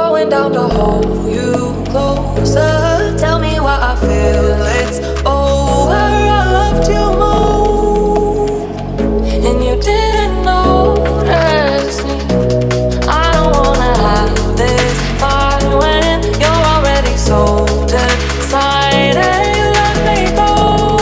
going down to hold you closer. Tell me what I feel, it's over. I loved you more, and you didn't notice me. I don't wanna have this fight when you're already so decided. You let me go,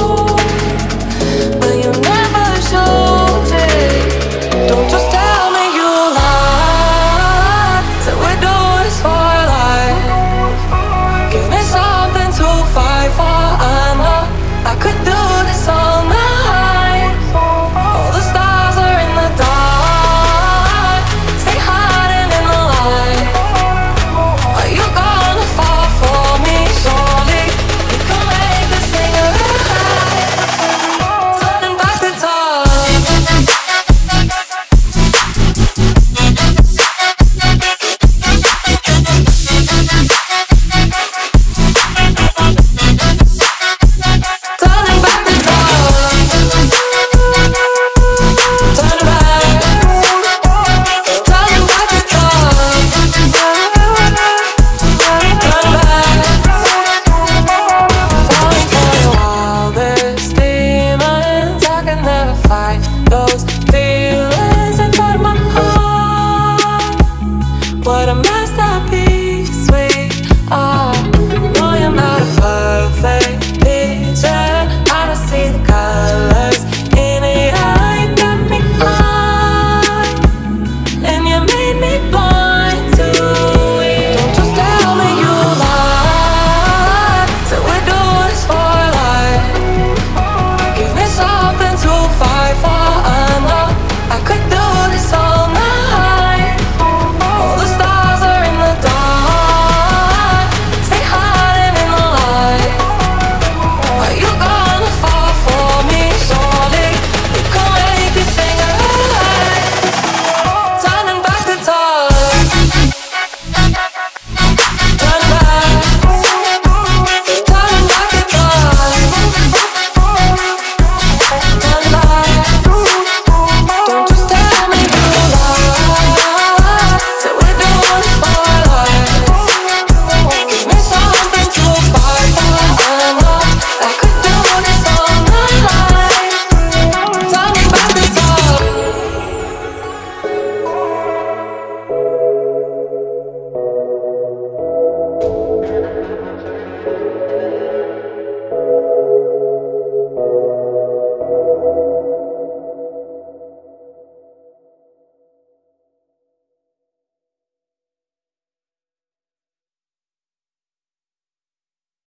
but you never showed it. Don't just tell me you lied. Said we'd do this for life. Give me something to fight for. I know I could do this all night. All the stars are in the dark. Stay hiding in the light. Are you gonna fall for me? Surely you can make this thing right. Turning back the time. Turning back the time. Turn back. Turning back the time. Turn back. Falling for your wildest demons. I can never fight those feelings in front of my heart. What am I